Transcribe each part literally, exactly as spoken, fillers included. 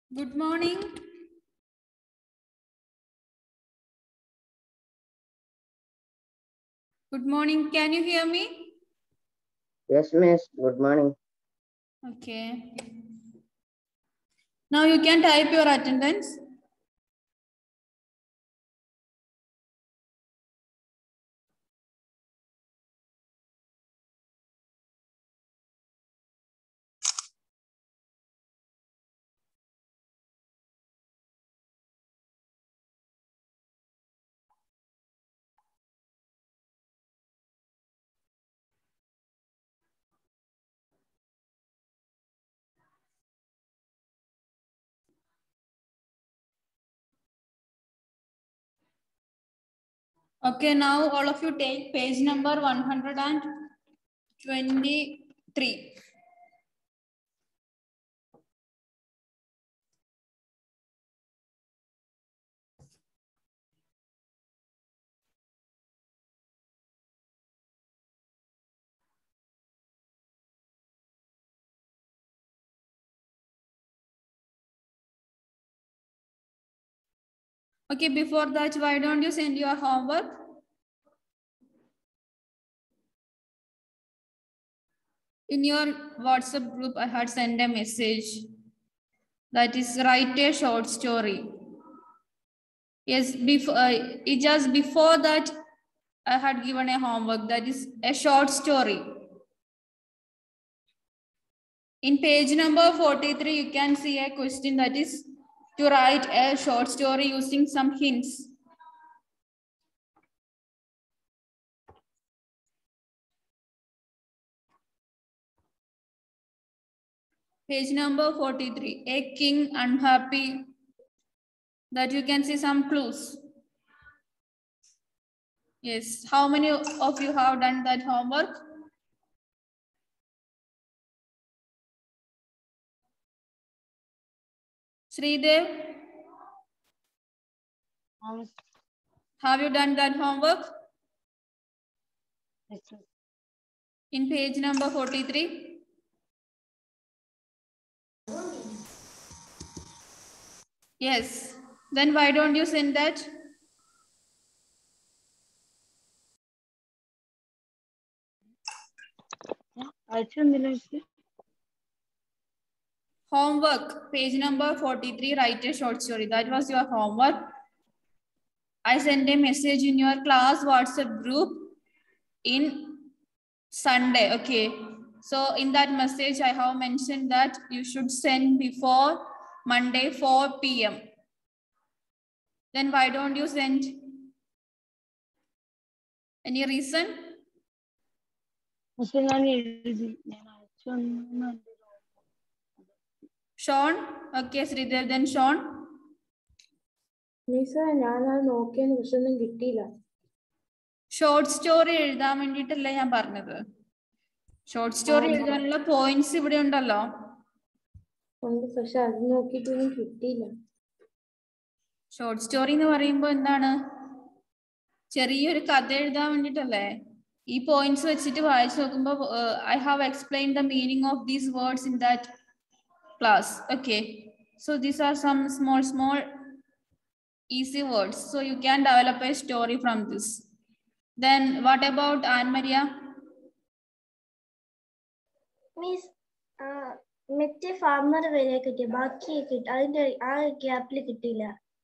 Good morning. Good morning. Can you hear me? Yes, miss. Good morning. Okay. Now you can type your attendance. Okay, now all of you take page number one hundred twenty-three. Okay, before that, why don't you send your homework? In your WhatsApp group, I had sent a message that is write a short story. Yes, before uh, it just before that, I had given a homework that is a short story. In page number forty-three, you can see a question that is to write a short story using some hints. Page number forty-three, a king unhappy, that you can see some clues. Yes, how many of you have done that homework? Sridev, Um, have you done that homework? yes, In page number forty-three? Yes, then why don't you send that? Homework, page number forty-three, write a short story. That was your homework. I sent a message in your class WhatsApp group in Sunday. Okay. So in that message, I have mentioned that you should send before Monday four P M Then why don't you send? Any reason? Sean? Okay, Sridhar, then Sean? Lisa, ഞാൻ അത് നോക്കിയതിന് പക്ഷെ ഒന്നും കിട്ടിയില്ല. Short story എഴുതാൻ വേണ്ടിയിട്ടല്ലേ ഞാൻ പറഞ്ഞത്. ഷോർട്ട് സ്റ്റോറി എഴുതാനുള്ള പോയിന്റ്സ് ഇവിടെ ഉണ്ടല്ലോ. ഉണ്ട്, പക്ഷെ അത് നോക്കിയിട്ടൊന്നും കിട്ടിയില്ല. ഷോർട്ട് സ്റ്റോറി എന്ന് പറയുമ്പോൾ എന്താണ്? ചെറിയൊരു കഥ എഴുതാൻ വേണ്ടിയിട്ടല്ലേ? ഈ പോയിന്റ്സ് വെച്ചിട്ട് വായിച്ചു നോക്കുമ്പോൾ I have explain the meaning of these words in that class. Okay, so these are some small small easy words, so you can develop a story from this. Then what about Anne Maria? Miss, മറ്റേ farmer വരെ കിട്ടിയ ബാക്കി അതിന്റെ ആ ഗ്യാപ്പിൽ കിട്ടിയില്ല.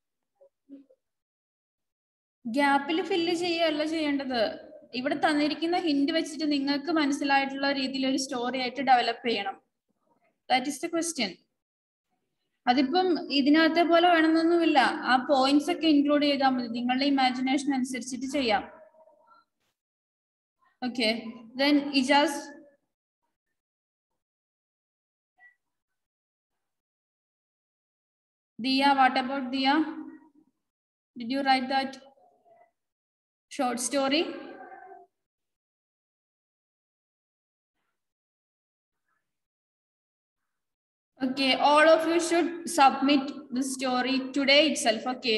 ഗ്യാപ്പിൽ fill ചെയ്യല്ല ചെയ്യേണ്ടത്. ഇവിടെ തന്നിരിക്കുന്ന ഹിന്റ് വെച്ചിട്ട് നിങ്ങൾക്ക് മനസ്സിലായിട്ടുള്ള രീതിയിൽ ഒരു സ്റ്റോറി ആയിട്ട് ഡെവലപ്പ് ചെയ്യണം. That is the question. അതിപ്പം ഇതിനകത്തെ പോലെ വേണമെന്നൊന്നുമില്ല. ആ പോയിന്റ്സ് ഒക്കെ ഇൻക്ലൂഡ് ചെയ്താൽ മതി. നിങ്ങളുടെ ഇമാജിനേഷൻ അനുസരിച്ചിട്ട് ചെയ്യാം. Okay, then Ijas. Diya, what about Diya? Did you write that short story? Okay, all of you should submit the story today itself. Okay.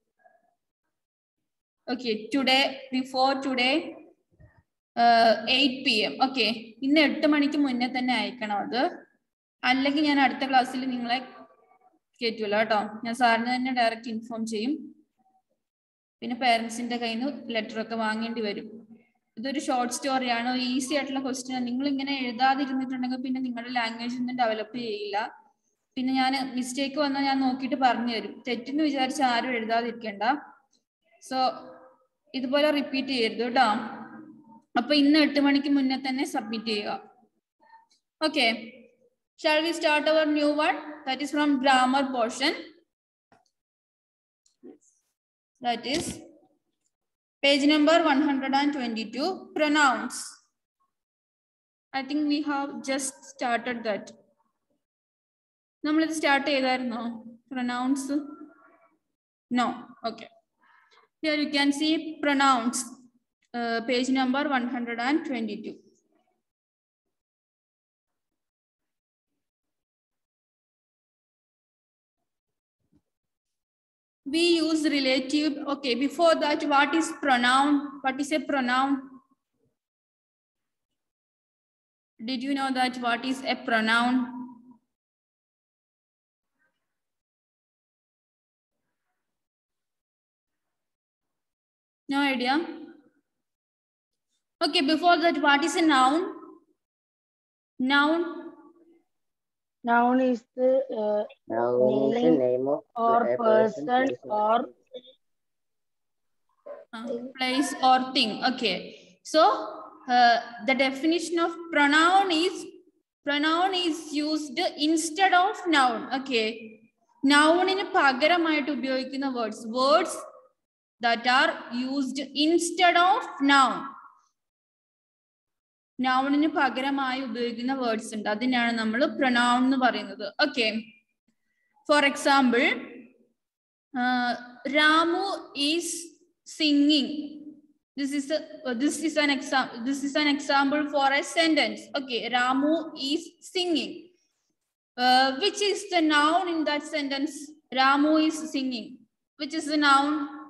Okay, today, before today, uh, eight P M Okay, ഇന്ന് എട്ട് മണിക്ക് മുന്നേ തന്നെ അയക്കണം അത്. അല്ലെങ്കിൽ ഞാൻ അടുത്ത ക്ലാസ്സിൽ നിങ്ങളെ കേറ്റൂല കേട്ടോ. ഞാൻ സാറിന് തന്നെ ഡയറക്റ്റ് ഇൻഫോം ചെയ്യും. പിന്നെ പേരൻസിന്റെ കയ്യിൽ നിന്ന് ലെറ്റർ ഒക്കെ വാങ്ങേണ്ടി വരും. ഇതൊരു ഷോർട്ട് സ്റ്റോറിയാണ്, ഈസി ആയിട്ടുള്ള ക്വസ്റ്റ്യൻ. നിങ്ങൾ ഇങ്ങനെ എഴുതാതിരുന്നിട്ടുണ്ടെങ്കിൽ പിന്നെ നിങ്ങളുടെ ലാംഗ്വേജ് ഒന്നും ഡെവലപ്പ് ചെയ്യില്ല. പിന്നെ ഞാൻ മിസ്റ്റേക്ക് വന്നാൽ ഞാൻ നോക്കിയിട്ട് പറഞ്ഞു തരും. തെറ്റെന്ന് വിചാരിച്ച് ആരും എഴുതാതിരിക്കണ്ട. സോ ഇതുപോലെ റിപ്പീറ്റ് ചെയ്യരുത് കേട്ടോ. അപ്പൊ ഇന്ന് എട്ട് മണിക്ക് മുന്നേ തന്നെ സബ്മിറ്റ് ചെയ്യുക. Okay, shall we start our new one? That is from grammar portion. That is page number one hundred twenty-two, pronouns. I think we have just started that. നമ്മളിത് സ്റ്റാർട്ട് ചെയ്തായിരുന്നോ pronouns? No. Okay. Here you can see pronouns, uh, page number one hundred twenty-two. We use relative. Okay, before that, what is pronoun? What is a pronoun? Did you know that what is a pronoun? No idea? Okay, before that, what is a noun? Noun? Noun is the uh, Noun is the name name of or a person place, or Uh, place or thing. Okay, so uh, the definition of pronoun is pronoun is used instead of noun. Okay, noun in പകരമായിട്ട് ഉപയോഗിക്കുന്ന words words that are used instead of noun. noun പകരമായി ഉപയോഗിക്കുന്ന words ഉണ്ട്, അതിനാണ് നമ്മൾ pronoun എന്ന് പറയുന്നത്. Okay, for example, uh, Ramu is singing. This is a uh, this is an example. This is an example for a sentence. Okay, Ramu is singing. Uh, which is the noun in that sentence? Ramu is singing. Which is the noun?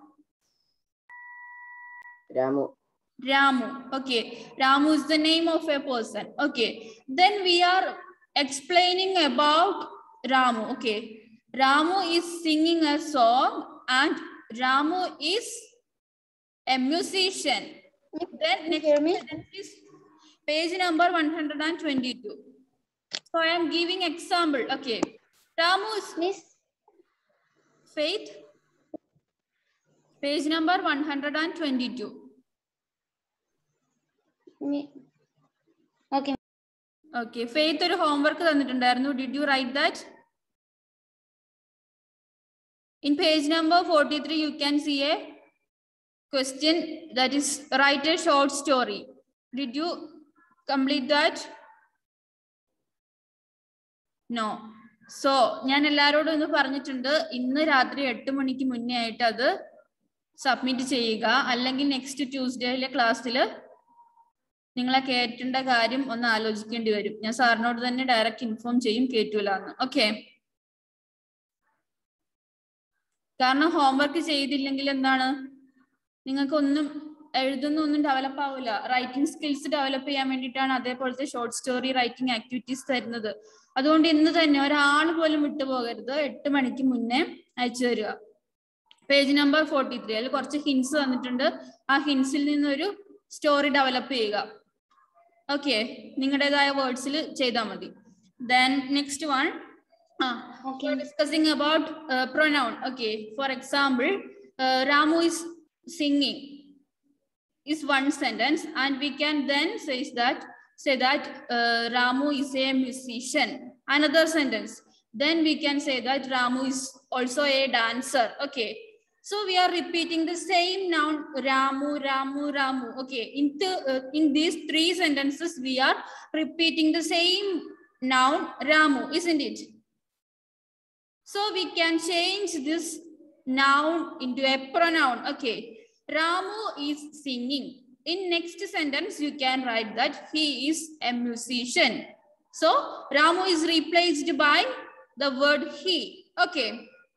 Ramu. Ramu. Okay, Ramu is the name of a person. Okay, then we are explaining about Ramu. Okay, Ramu is singing a song and Ramu is a musician. Then next sentence is page number one hundred twenty-two. So I am giving example. Okay, Ramu is Miss, Faith. Page number one hundred twenty-two. me. Okay. Okay, Faith ഒരു homework തന്നിട്ടുണ്ടായിരുന്നു. Did you write that? In page number forty-three, you can see a question that is write a short story. Did you complete that? No. So ഞാൻ എല്ലാവരോടും ഒന്ന് പറഞ്ഞിട്ടുണ്ട്, ഇന്ന് രാത്രി എട്ട് മണിക്ക് മുന്നേ ആയിട്ട് അത് സബ്മിറ്റ് ചെയ്യുക. അല്ലെങ്കിൽ നെക്സ്റ്റ് ട്യൂസ്ഡേയിലെ ക്ലാസ്സിൽ നിങ്ങളെ കേറ്റേണ്ട കാര്യം ഒന്ന് ആലോചിക്കേണ്ടി വരും. ഞാൻ സാറിനോട് തന്നെ ഡയറക്റ്റ് ഇൻഫോം ചെയ്യും കേറ്റൂല എന്ന്. ഓക്കെ, കാരണം ഹോംവർക്ക് ചെയ്തില്ലെങ്കിൽ എന്താണ്, നിങ്ങൾക്ക് ഒന്നും എഴുതുന്ന ഒന്നും ഡെവലപ്പ് ആവില്ല. റൈറ്റിംഗ് സ്കിൽസ് ഡെവലപ്പ് ചെയ്യാൻ വേണ്ടിയിട്ടാണ് അതേപോലത്തെ ഷോർട്ട് സ്റ്റോറി റൈറ്റിംഗ് ആക്ടിവിറ്റീസ് തരുന്നത്. അതുകൊണ്ട് ഇന്ന് തന്നെ ഒരാൾ പോലും വിട്ടുപോകരുത്, എട്ട് മണിക്ക് മുന്നേ അയച്ചു തരിക. പേജ് നമ്പർ ഫോർട്ടി ത്രീ അതിൽ കുറച്ച് ഹിൻസ് തന്നിട്ടുണ്ട്. ആ ഹിൻസിൽ നിന്നൊരു സ്റ്റോറി ഡെവലപ്പ് ചെയ്യുക. ഓക്കെ, നിങ്ങളുടേതായ വേർഡ്സിൽ ചെയ്താൽ മതി. Then next one, uh, Okay. we're discussing about uh, pronoun. Okay, for example, uh, Ramu is singing is one sentence, and we can then say that say that uh, Ramu is a musician. Another sentence, then we can say that Ramu is also a dancer. Okay, so we are repeating the same noun Ramu, Ramu, Ramu. Okay, in the, uh, in these three sentences we are repeating the same noun Ramu, isn't it? So we can change this noun into a pronoun. Okay, Ramu is singing. In next sentence you can write that he is a musician. So Ramu is replaced by the word he. Okay,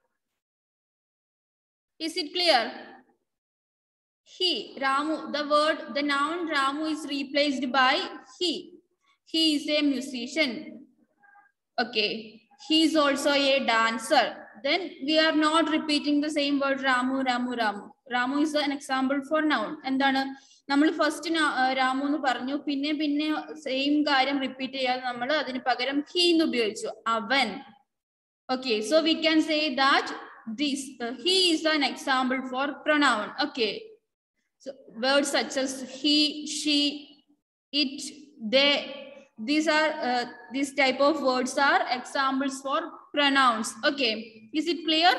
is it clear? He, Ramu, the word, the noun Ramu is replaced by he. He is a musician. Okay, he is also a dancer. Then we are not repeating the same word Ramu, Ramu, Ramu. Ramu is an example for noun. And then നമ്മൾ first Ramu എന്ന് പറഞ്ഞു, പിന്നെ പിന്നെ same കാര്യം repeat ചെയ്യാതെ നമ്മൾ അതിന് പകരം ഹി എന്ന് ഉപയോഗിച്ചു, അവൻ. Okay, so we can say that this uh, he is an example for pronoun. Okay, so words such as he, she, it, they, these are uh, these type of words are examples for pronouns. Okay, is it clear?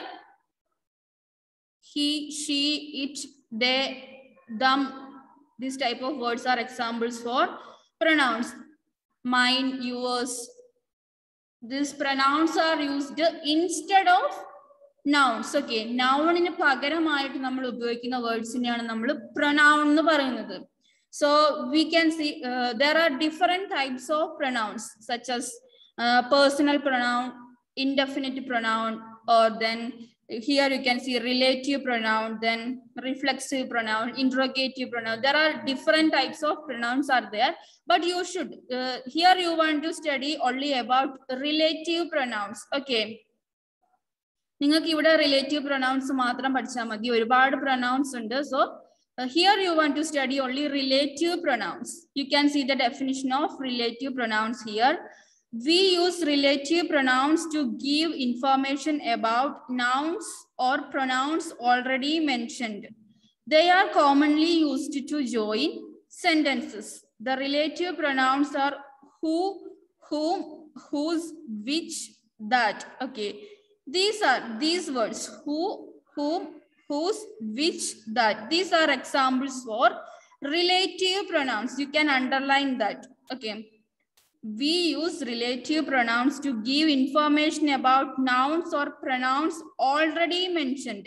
He, she, it, they, them, these type of words are examples for pronouns. Mine, yours. These pronouns are used instead of nouns. Okay, noun ine പകരമായിട്ട് നമ്മൾ ഉപയോഗിക്കുന്ന വേർഡ്സിനെയാണ് നമ്മൾ pronoun എന്ന് പറയുന്നത്. So we can see uh, there are different types of pronouns such as uh, personal pronoun, indefinite pronoun, or then here you can see relative pronoun, then reflexive pronoun, interrogative pronoun. There are different types of pronouns are there, but you should uh, here you want to study only about relative pronouns. Okay, നിങ്ങൾക്ക് ഇവിടെ relative pronouns മാത്രം പഠിച്ചാൽ മതി, ഒരുപാട് pronouns ഉണ്ട്. So uh, here you want to study only relative pronouns. You can see the definition of relative pronouns here. We use relative pronouns to give information about nouns or pronouns already mentioned. They are commonly used to join sentences. The relative pronouns are who, whom, whose, which, that. Okay, these are these words who, whom, whose, which, that. These are examples for relative pronouns. You can underline that. Okay. We use relative pronouns to give information about nouns or pronouns already mentioned.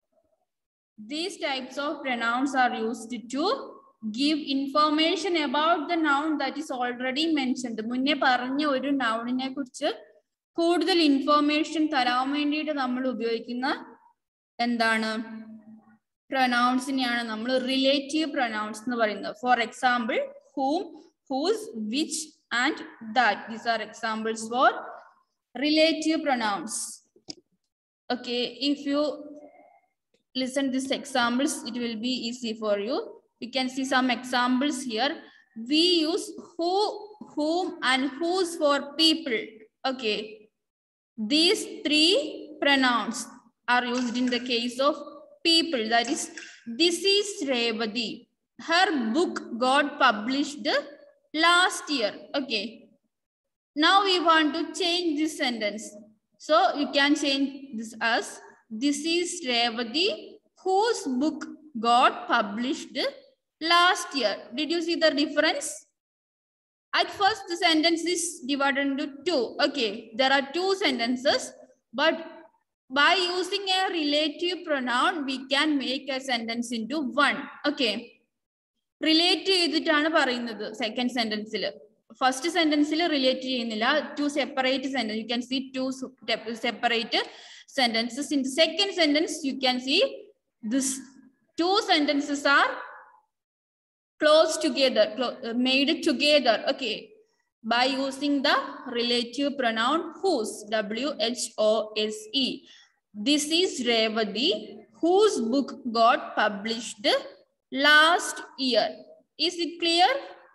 These types of pronouns are used to give information about the noun that is already mentioned. മുന്നേ പറഞ്ഞ ഒരു നൗണിനെ കുറിച്ച് കൂടുതൽ information തരാൻ വേണ്ടിയിട്ട് നമ്മൾ ഉപയോഗിക്കുന്ന എന്താണ് പ്രൊനൗൺസിനെയാണ് നമ്മൾ റിലേറ്റീവ് പ്രൊനൗൺസ് എന്ന് പറയുന്നത്. For example whom, whose, which, and that. These are examples for relative pronouns. Okay, if you listen these examples, it will be easy for you. You can see some examples here. We use who, whom, and whose for people. Okay, these three pronouns are used in the case of people. That is, this is Revati. Her book got published last year. Okay, now we want to change this sentence. So you can change this as this is Revati whose book got published last year. Did you see the difference? At first the sentence is divided into two. Okay, there are two sentences, but by using a relative pronoun we can make a sentence into one. Okay, relate ചെയ്തിട്ടാണ് പറയുന്നത് second സെന്റൻസിൽ. First സെന്റൻസിൽ relate ചെയ്യുന്നില്ല, two separate sentence. You can see two separate sentences. In the second sentence you can see this two sentences are close together, made together. Okay, by using the relative pronoun whose, W H O S E. This is Revati whose book got published last year. Is it clear?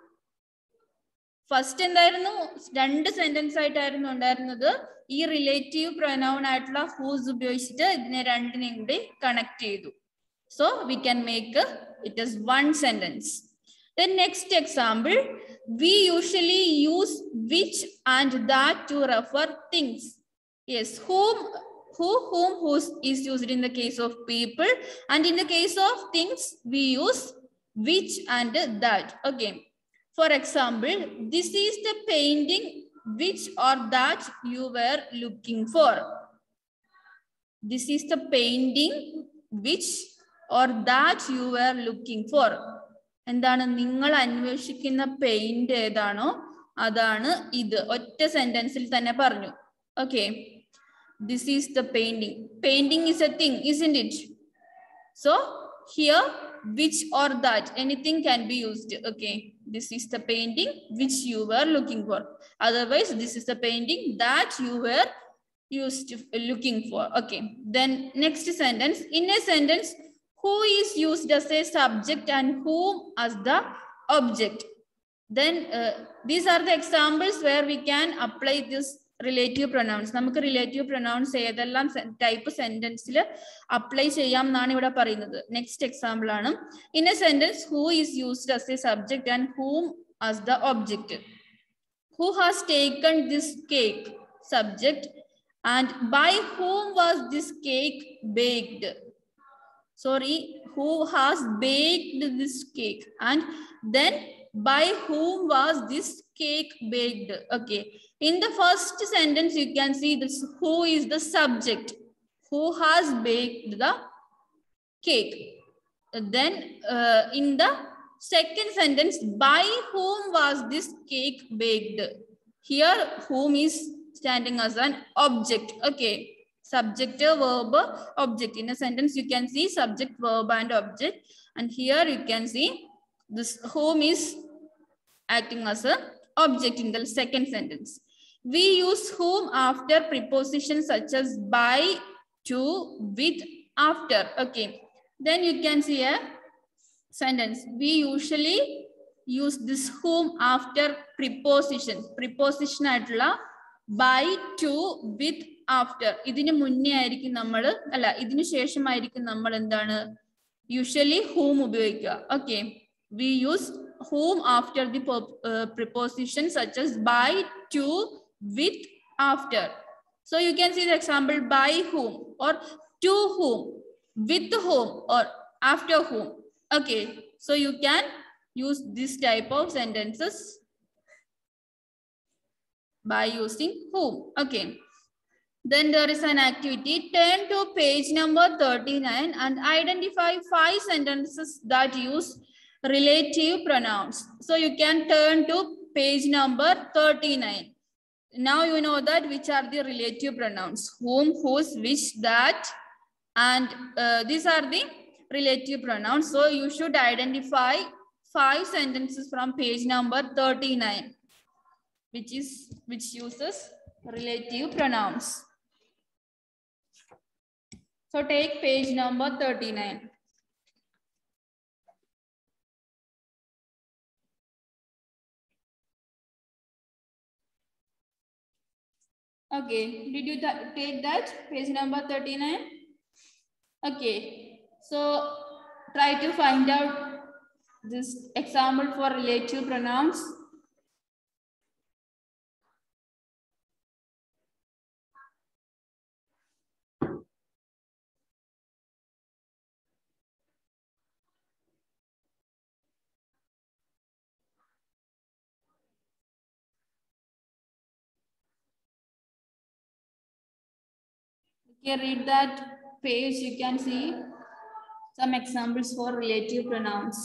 First എന്തായിരുന്നു, രണ്ട് sentence ആയിട്ടായിരുന്നു ഉണ്ടായിരുന്നത്. ഈ relative pronoun ആയിട്ടുള്ള whose ഉപയോഗിച്ചിട്ട് ഇതിനെ രണ്ടിനെയും കൂടി കണക്ട് ചെയ്തു. So we can make it as one sentence. Then next example, we usually use which and that to refer things. Yes, whom, who, whom, whose is used in the case of people, and in the case of things we use which and that. Okay, for example, this is the painting which or that you were looking for. This is the painting which or that you were looking for. എന്താണ് നിങ്ങൾ അന്വേഷിക്കുന്ന paint ഏതാണോ അതാണ് ഇത്. ഒറ്റ സെന്റൻസിൽ തന്നെ പറഞ്ഞു. Okay, this is the painting. Painting is a thing, isn't it? So here which or that, anything can be used. Okay, this is the painting which you were looking for. Otherwise, this is the painting that you were used looking for. Okay. Then next sentence. In a sentence, who is used as a subject and whom as the object. Then uh, these are the examples where we can apply this relative pronouns. നമുക്ക് relative pronouns ഏതെല്ലാം type sentence apply ചെയ്യാം എന്നാണ് ഇവിടെ പറയുന്നത്. Next example ആണ്. In a sentence, who is used as a subject and whom as the object. Who has taken this cake? Subject. And by whom was this cake baked? Sorry, who has baked this cake? And then by whom was this cake baked? Okay. In the first sentence, you can see this who is the subject. Who has baked the cake? Then uh, in the second sentence, by whom was this cake baked? Here, whom is standing as an object. Okay. Subject, verb, object. In a sentence, you can see subject, verb, and object. And here you can see this whom is acting as an object in the second sentence. We use whom after prepositions such as by, to, with, after. Okay. Then you can see a sentence. We usually use this whom after preposition. Preposition atla by, to, with, after. ഇതിനു മുന്നേ ആയിരിക്കും നമ്മൾ അല്ല ഇതിനു ശേഷമായിരിക്കും നമ്മൾ എന്താണ് usually whom ഉപയോഗിക്കുക. Okay. We use whom after the uh, preposition such as by, to, with, after. So you can see the example by whom or to whom, with whom or after whom. Okay. So you can use this type of sentences by using whom. Okay. Then there is an activity. Turn to page number thirty-nine and identify five sentences that use relative pronouns. So you can turn to page number thirty-nine. Now you know that which are the relative pronouns. Whom, whose, which, that, and uh, these are the relative pronouns. So you should identify five sentences from page number thirty-nine, which is which uses relative pronouns. So take page number thirty-nine. Okay, did you take that page number thirty-nine? Okay, so try to find out this example for relative pronouns. Okay, read that page. You can see some examples for relative pronouns.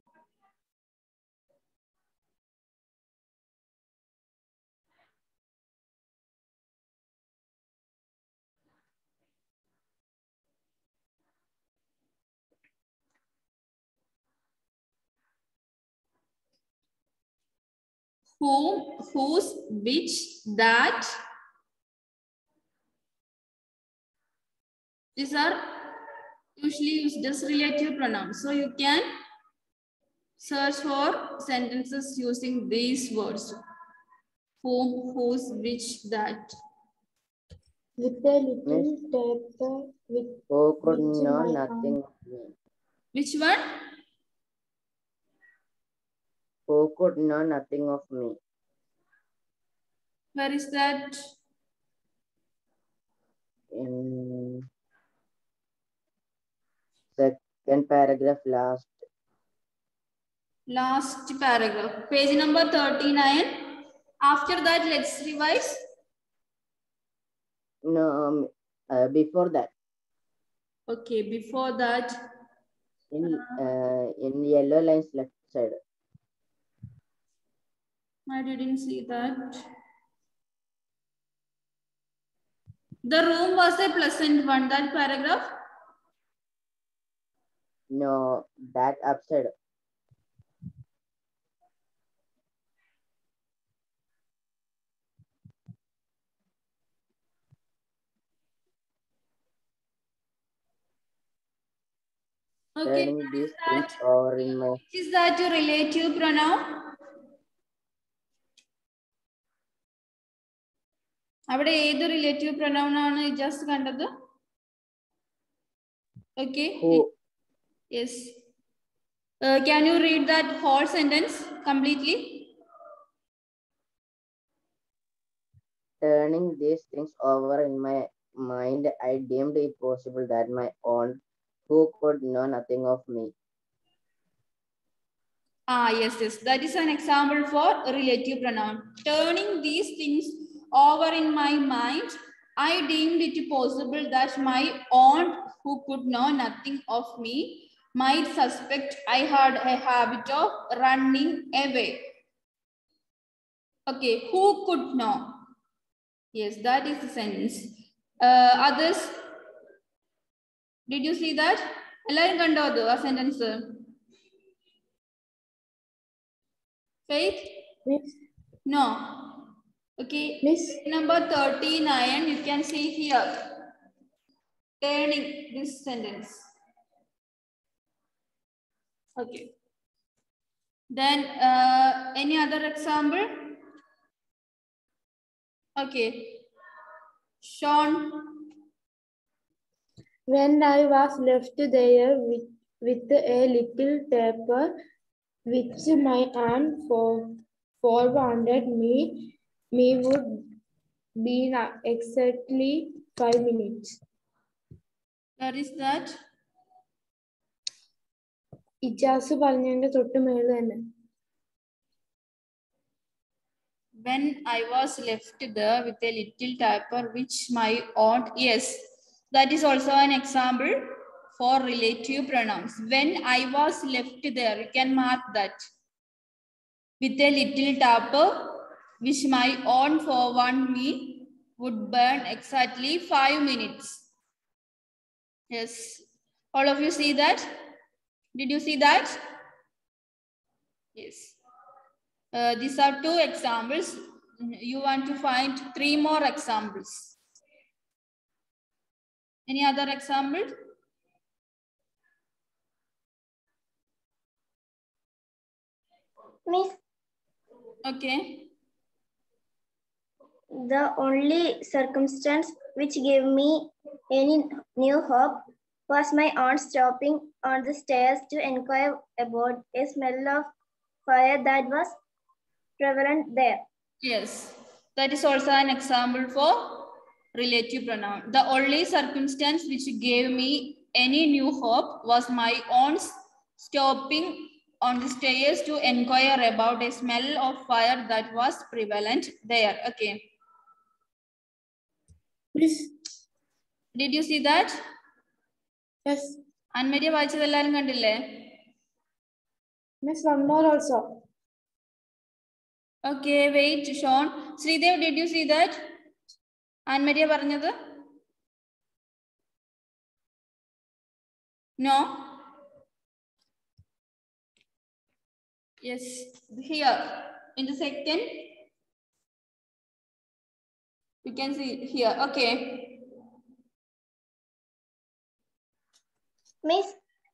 Whom, whose, which, that. These are usually used as relative pronouns. So you can search for sentences using these words. Whom, whose, which, that. With a little taper, with Who could which know my nothing aunt- of me? Which one? Who could know nothing of me? Where is that? In second paragraph, last. Last paragraph. Page number thirty-nine. After that, let's revise. No, um, uh, before that. Okay, before that. In uh, in yellow lines left side. I didn't see that. The room was a pleasant one. That paragraph. No, that upside. Okay. turning these That, things over in my is that your relative pronoun? അവിടെ ഏത് relative pronoun ആണ് just കണ്ടത്? Okay. who. Yes. Uh, can you read that whole sentence completely? Turning these things over in my mind, I deemed it possible that my aunt, who could know nothing of me. Ah, yes, yes. That is an example for a relative pronoun. Turning these things over in my mind, I deemed it possible that my aunt, who could know nothing of me, might suspect I had a habit of running away. Okay, who could know? Yes, that is the sentence. Uh, others, did you see that? Ellarum kando adu a sentence? Faith? Miss, No. Okay. Miss. Number thirty-nine, you can see here. Turning this sentence. Okay. Then uh, any other example? Okay. Sean. When I was left there with, with a little taper, which my aunt for, forewarned me, me would be exactly five minutes. Where is that? Ijas പറഞ്ഞതിന്റെ തൊട്ട് മേളിൽ തന്നെ. When I was left there with a little taper, which my aunt, yes, that is also an example for relative pronouns. When I was left there, you can mark that. With a little taper, which my aunt forewarned me would burn exactly five minutes. Yes. All of you see that? Did you see that? Yes. Uh, these are two examples. You want to find three more examples. Any other example? Miss, Okay. the only circumstance which gave me any new hope was my aunt stopping on the stairs to inquire about a smell of fire that was prevalent there. Yes. That is also an example for relative pronoun. The only circumstance which gave me any new hope was my aunt's stopping on the stairs to inquire about a smell of fire that was prevalent there. Okay. Miss, Did you see that? yes. Anne-Marie വായിച്ചത് എല്ലാവരും കണ്ടില്ലേ? Miss, one more also. Okay, wait, Sean. Sridev, did you see that? Anne-Marie പറഞ്ഞത്? No? Yes, here in the second. You can see here. Okay. Miss,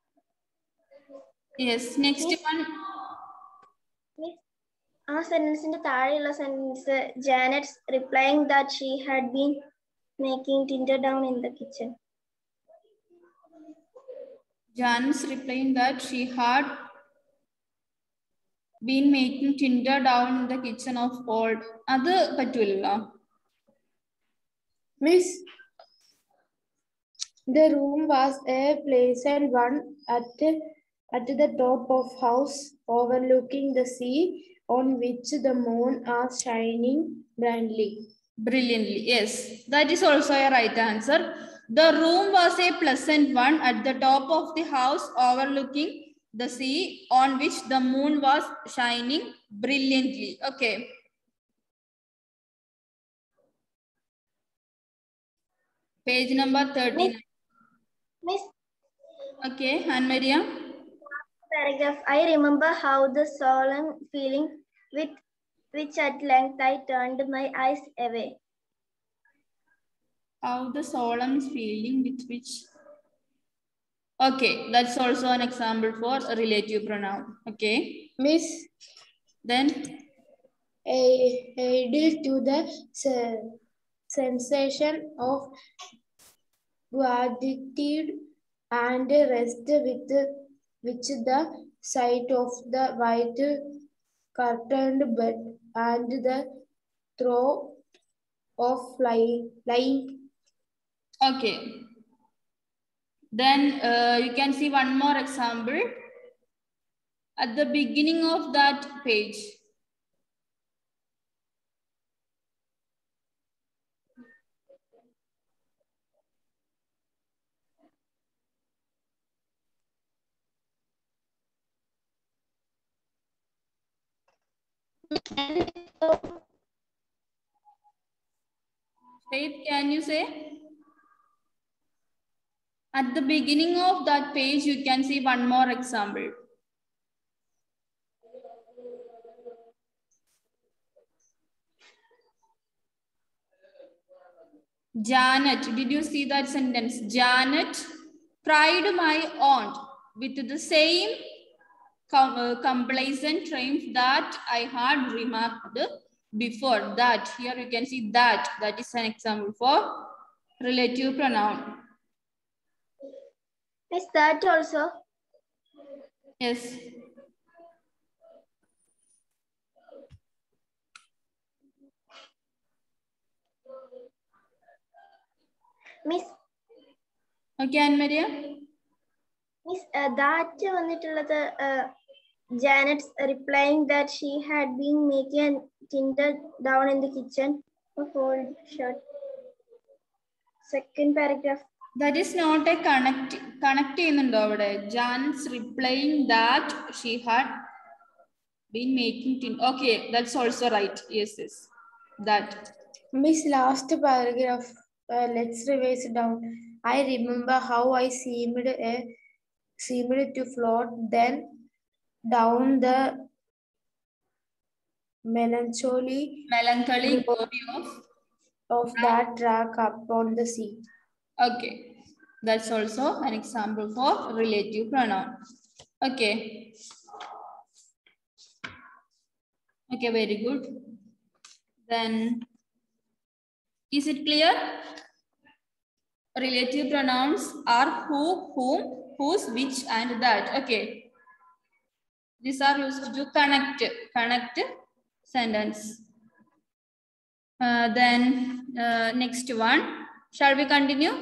Yes, next Miss. one. Miss, ആ സെന്റൻസിന്റെ താഴെയുള്ള sentence Janet replying that she had been making tinder down in the kitchen. Jan's replying that she had been making tinder down in the kitchen of old. അത് പറ്റൂല. Miss, the room was a pleasant one at, at the top of house overlooking the sea on which the moon was shining brightly. Brilliantly, yes. That is also a right answer. The room was a pleasant one at the top of the house overlooking the sea on which the moon was shining brilliantly. Okay. Page number thirty-nine. Miss, Okay, Anne-Maria. paragraph, I remember how the solemn feeling with which at length I turned my eyes away. How the solemn feeling with which Okay, that's also an example for a relative pronoun. Okay. Miss, Then a- aid to the se- sensation of gratitude and rest with which the sight of the white curtained bed and the throw of flying, lying. okay. Then uh, you can see one more example at the beginning of that page. Faith, can you say? At the beginning of that page, you can see one more example. Janet, did you see that sentence? Janet tried my aunt with the same com uh, complacent triumph that I had remarked before. That, here you can see that. That is an example for relative pronoun. Is that also? Yes. Miss, Okay, Anne-Maria? Miss, uh, that വന്നിട്ടുള്ളത് uh, Janet's replying that she had been making tinder down in the kitchen. Hold shut. Second paragraph. That is not a connect connect ചെയ്യുന്നുണ്ടോ അവിടെ? Janet's replying that she had been making tin. Okay, that's also right. Yes, yes. That. Miss, last paragraph. Uh, let's revise it down. I remember how I seemed a seemed to float then down the melancholy Melancholy glory of. of that track up on the sea. Okay, that's also an example for relative pronoun. Okay. Okay, very good. Then, is it clear? Relative pronouns are who, whom, whose, which, and that. Okay. These are used to connect, connect sentence. Uh, then, uh, next one. Shall we continue?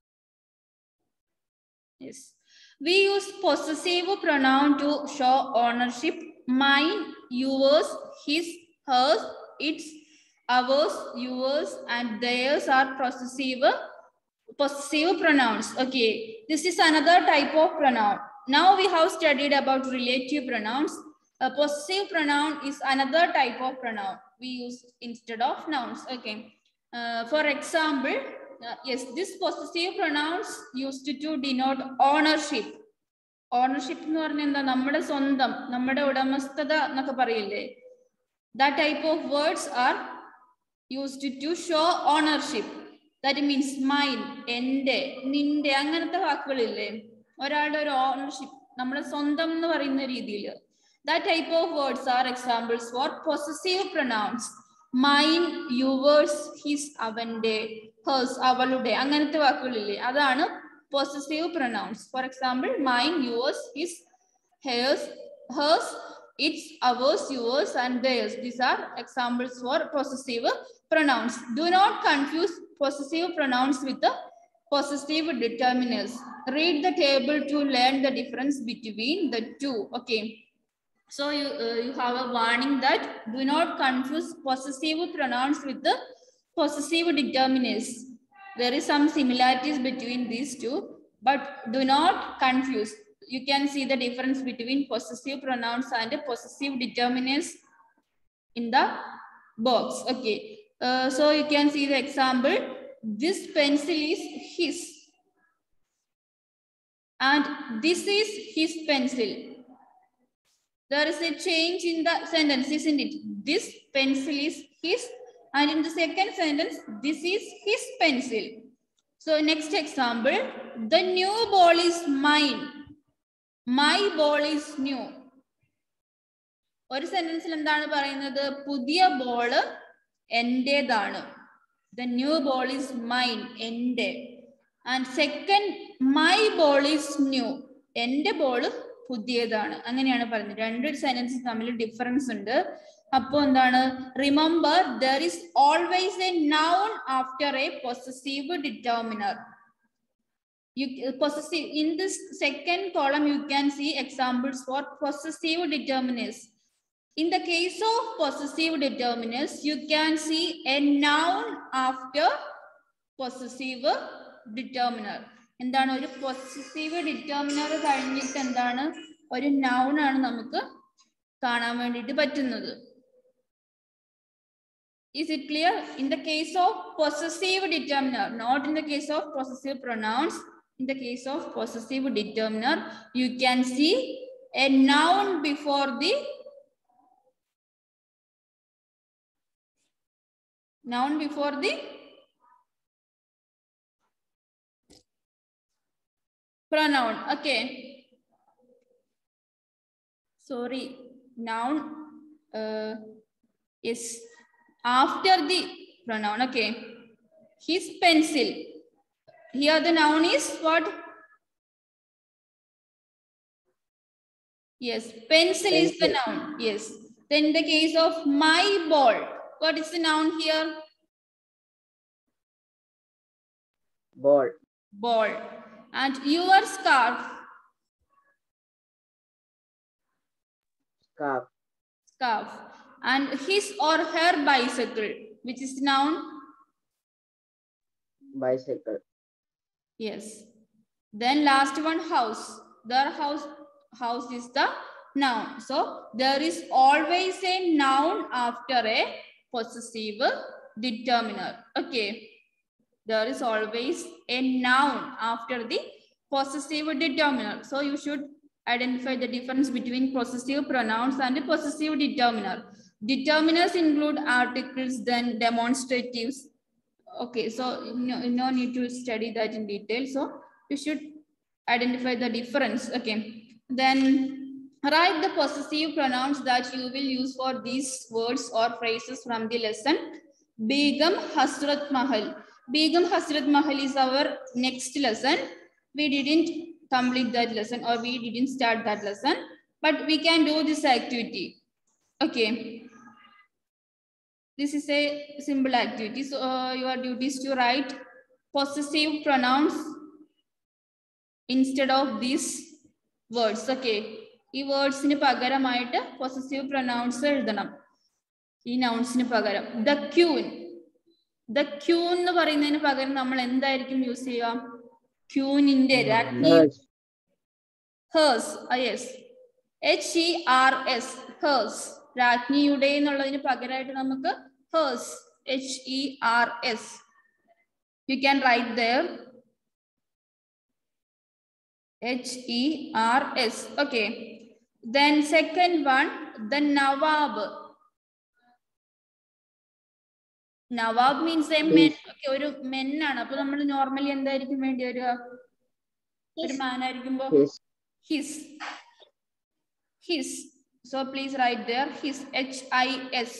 Yes. We use possessive pronoun to show ownership. Mine, yours, his, hers, its, ours, yours, and theirs are possessive, possessive pronouns. Okay. This is another type of pronoun. Now we have studied about relative pronouns. A possessive pronoun is another type of pronoun we use instead of nouns. Okay. Uh, for example, uh, yes, this possessive pronouns used to denote ownership. Ownership എന്ന് പറഞ്ഞാൽ എന്താ? നമ്മുടെ സ്വന്തം, നമ്മുടെ ഉടമസ്ഥത എന്നൊക്കെ പറയില്ലേ? That type of words are used to show ownership. That means mine, എൻ്റെ, നിന്റെ, അങ്ങനത്തെ വാക്കുകളില്ലേ? ഒരാളുടെ ഒരു ഓണർഷിപ്പ്, നമ്മുടെ സ്വന്തം എന്ന് പറയുന്ന രീതിയിൽ. That type of words are examples for possessive pronouns. Mine, yours, his, അവന്റെ, hers, അവളുടെ, അങ്ങനത്തെ വാക്കുകളില്ലേ? അതാണ് possessive pronouns. For example, mine, yours, his, hers, hers, its, ours, yours, and theirs. These are examples for possessive pronouns. Do not confuse possessive pronouns with the possessive determiners. Read the table to learn the difference between the two. Okay. So you, uh, you have a warning that do not confuse possessive pronouns with the possessive determiners. There is some similarities between these two, but do not confuse. You can see the difference between possessive pronouns and possessive determiners in the box. Okay. Uh, so you can see the example. This pencil is his. And this is his pencil. There is a change in the sentence, isn't it? This pencil is his. And in the second sentence, this is his pencil. So next example, the new ball is mine. My ball is new. ഒരു സെന്റൻസിൽ എന്താണ് പറയുന്നത്? പുതിയ ball എന്റേതാണ്. The new ball is mine. എന്റെ. And second, my ball is new. എന്റെ ball പുതിയതാണ്. അങ്ങനെയാണ് പറയുന്നത്. രണ്ട് സെന്റൻസസ് തമ്മിൽ ഡിഫറൻസ് ഉണ്ട്. അപ്പോ എന്താണ്? Remember, there is always a noun after a possessive determiner. You possessive in this second column you can see examples for possessive determiners. In the case of possessive determiners, you can see a noun after possessive determiner. എന്താണ് ഒരു possessive determiner കഴിഞ്ഞിട്ട് എന്താണ് ഒരു noun ആണ് നമുക്ക് കാണാൻ വേണ്ടിയിട്ട് പറ്റുന്നത്. Is it clear? In the case of possessive determiner, not in the case of possessive pronouns. In the case of possessive determiner, you can see a noun before the noun before the pronoun. Okay. Sorry. Noun uh, is after the pronoun. Okay. His pencil. Here the noun is what? Yes, pencil, pencil is the noun. Yes. Then in the case of my ball, what is the noun here? Ball. Ball. And your scarf? Scarf. Scarf. And his or her bicycle, which is the noun? Bicycle. Yes. Then last one, house. Their house, house is the noun. So there is always a noun after a possessive determiner. Okay. There is always a noun after the possessive determiner. So you should identify the difference between possessive pronouns and possessive determiner. Determiners include articles, then demonstratives. Okay, so no, no need to study that in detail. So you should identify the difference. Okay, then write the possessive pronouns that you will use for these words or phrases from the lesson. Begum Hasrat Mahal. Begum Hasrat Mahal is our next lesson. We didn't complete that lesson or we didn't start that lesson, but we can do this activity. Okay. This is a simple activity. So uh, your duty is to write possessive pronouns instead of these words. Okay. ഈ വേർഡ്സിന് പകരമായിട്ട് possessive pronouns എഴുതണം. ഈ നൗൺസിന് പകരം. The queen. The queen എന്ന് പറയുന്നതിന് പകരം നമ്മൾ എന്തായിരിക്കും യൂസ് ചെയ്യുക? ക്യൂനിന്റെ രാജ്ഞി. Hers. Ah, yes. H E R S. Hers. രാജ്ഞിയുടെ എന്നുള്ളതിന് പകരമായിട്ട് നമുക്ക് hers. H E R S. You can write there. H E R S. Okay. Then second one, the Nawab. Nawab means a man. Okay, ഒരു men ആണ്. അപ്പോൾ നമ്മൾ normally എന്തായിരിക്കും വേണ്ടി വരിക? ഒരു man ആയിരിക്കുമ്പോൾ his. His. So please write there his. H I S.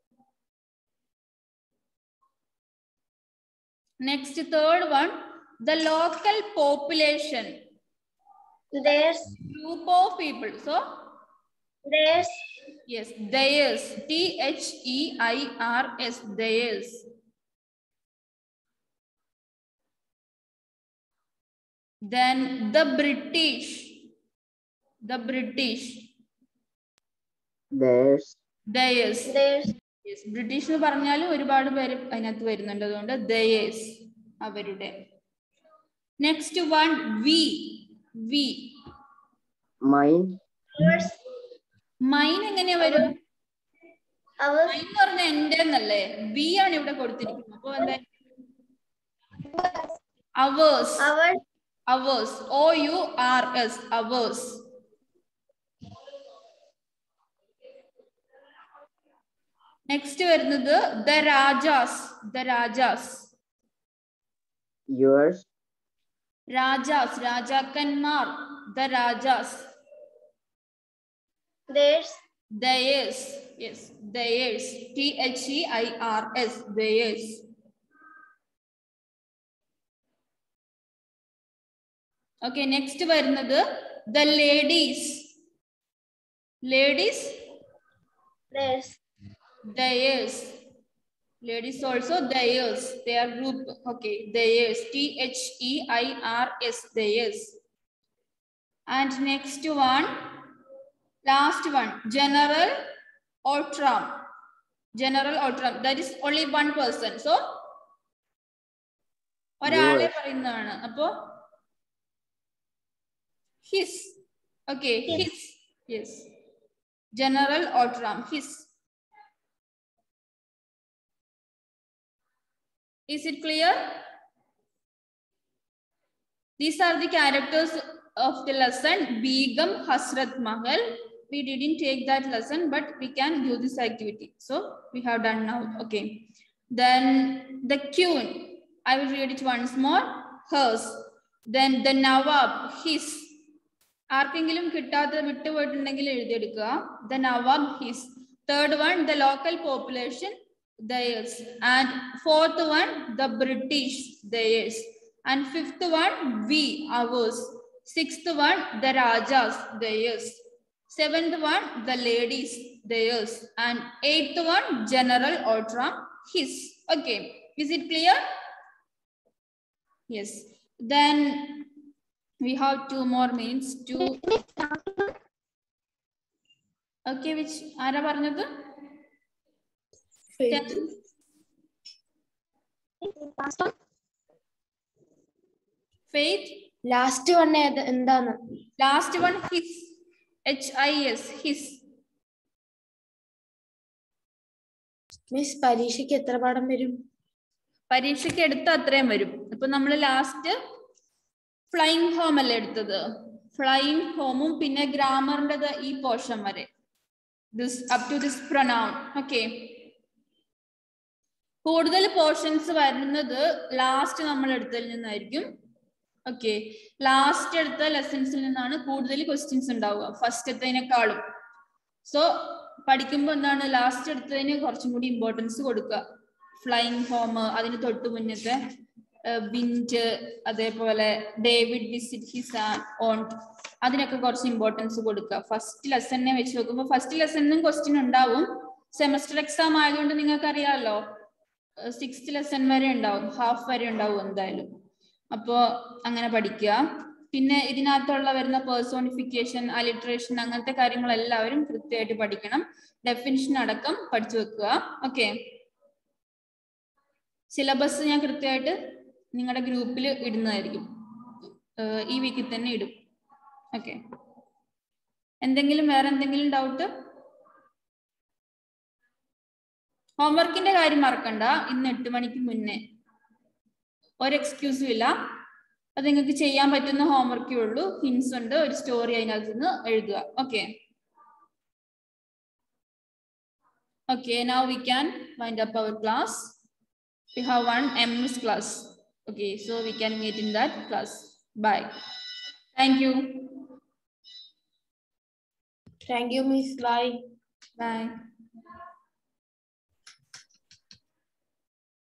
Next, third one, the local population. There's. Group of people. So There's. yes, theirs. T H E I R S. Theirs. Then the British. The British. Theirs. Theirs. There's. Yes. British എന്ന് പറഞ്ഞാലും ഒരുപാട് പേര് അതിനകത്ത് വരുന്നുണ്ട്. അതുകൊണ്ട് theirs. അവരുടെ. Next one, we. We. Mine. Ours. Mine എങ്ങനെയാ വരും? Ours. Mine എന്ന് പറഞ്ഞാൽ എന്റെ എന്നല്ലേ? We ആണ് ഇവിടെ കൊടുത്തിരിക്കുന്നത്. അപ്പൊ എന്താ? Ours. Ours. Ours. O U R S. Ours. Next വരുന്നത് the Rajas. The Rajas. yours, Rajas, Rajakanmar, the Rajas. theirs, Theirs, yes, theirs. T H E I R S, theirs. Okay, next varunathu the ladies. Ladies, theirs, theirs. Ladies also theirs. They are group. Okay, theirs. T H E I R S, theirs. And next one, last one, General Outram. General Outram. That is only one person. So, ഒരാളെ പറയുന്നതാണ്. അപ്പോ his. Okay, his. Yes. General Outram, his. Is it clear? These are the characters of the lesson. Begum, Hasrat Mahal. We didn't take that lesson, but we can do this activity. So we have done now. Okay. Then the queen. I will read it once more. Hers. Then the Nawab, his. ആർക്കെങ്കിലും കിട്ടാതെ വിട്ടുപോയിട്ടുണ്ടെങ്കിൽ എഴുതിയെടുക്കുക. The Nawab, his. Third one, the local population, theirs. And fourth one, the British, theirs. And fifth one, we, ours. Sixth one, the Rajas, theirs. Seventh one, the ladies, theirs. And eighth one, General Outram, his. Okay, is it clear? Yes. Then we have two more minutes to. Okay, which ആരാ പറഞ്ഞത്? Faith. Last one എന്താണ്? Last one, his. H I S, his. Miss പരീക്ഷയ്ക്ക് എത്ര പാഠം വരും? പരീക്ഷയ്ക്ക് എടുത്ത അത്രയും വരും. ഇപ്പൊ നമ്മൾ ലാസ്റ്റ് ഫ്ലൈങ് ഹോം അല്ലേ എടുത്തത്? ഫ്ലൈങ് ഹോമും പിന്നെ ഗ്രാമറിന്റെ ഈ പോർഷൻ വരെ. This up to this pronoun. Okay. കൂടുതൽ പോർഷൻസ് വരുന്നത് ലാസ്റ്റ് നമ്മൾ എടുത്തതിൽ നിന്നായിരിക്കും. ഓക്കെ, ലാസ്റ്റ് എടുത്ത ലെസൺസിൽ നിന്നാണ് കൂടുതൽ ക്വസ്റ്റ്യൻസ് ഉണ്ടാവുക ഫസ്റ്റത്തേനേക്കാളും. സോ പഠിക്കുമ്പോൾ എന്താണ്, ലാസ്റ്റ് എടുത്തതിന് കുറച്ചും കൂടി ഇമ്പോർട്ടൻസ് കൊടുക്കുക. ഫ്ലൈങ് ഹോം, അതിന് തൊട്ട് മുന്നത്തെ വിൻഡ്, അതേപോലെ ഡേവിഡ് വിസിറ്റ് ഹിസ് ഓൺ, അതിനൊക്കെ കുറച്ച് ഇമ്പോർട്ടൻസ് കൊടുക്കുക. ഫസ്റ്റ് ലെസണിനെ വെച്ച് നോക്കുമ്പോൾ ഫസ്റ്റ് ലെസണിനും ക്വസ്റ്റ്യൻ ഉണ്ടാവും. സെമസ്റ്റർ എക്സാം ആയതുകൊണ്ട് നിങ്ങൾക്ക് അറിയാമല്ലോ, സിക്സ്ത് ലെസൺ വരെ ഉണ്ടാവും, ഹാഫ് വരെ ഉണ്ടാവും എന്തായാലും. അപ്പോ അങ്ങനെ പഠിക്കുക. പിന്നെ ഇതിനകത്തുള്ള വരുന്ന പേഴ്സോണിഫിക്കേഷൻ, അലിട്രേഷൻ, അങ്ങനത്തെ കാര്യങ്ങൾ എല്ലാവരും കൃത്യമായിട്ട് പഠിക്കണം. ഡെഫിനിഷൻ അടക്കം പഠിച്ചു വെക്കുക. ഓക്കെ, സിലബസ് ഞാൻ കൃത്യമായിട്ട് നിങ്ങളുടെ ഗ്രൂപ്പിൽ ഇടുന്നതായിരിക്കും. ഈ വീക്കിൽ തന്നെ ഇടും. ഓക്കെ, എന്തെങ്കിലും വേറെ എന്തെങ്കിലും ഡൗട്ട്? ഹോംവർക്കിന്റെ കാര്യം മറക്കണ്ട. ഇന്ന് എട്ട് മണിക്ക് മുന്നേ ഒരു എക്സ്ക്യൂസും ഇല്ല. അത് നിങ്ങൾക്ക് ചെയ്യാൻ പറ്റുന്ന ഹോംവർക്കേ ഉള്ളൂ. ഹിൻസ് ഉണ്ട്, ഒരു സ്റ്റോറി അതിനകത്ത് നിന്ന് എഴുതുക. Okay okay now we can wind up our class. We have one M S class. Okay, so we can meet in that class. Bye. Thank you. Thank you, Miss. Bye. Bye.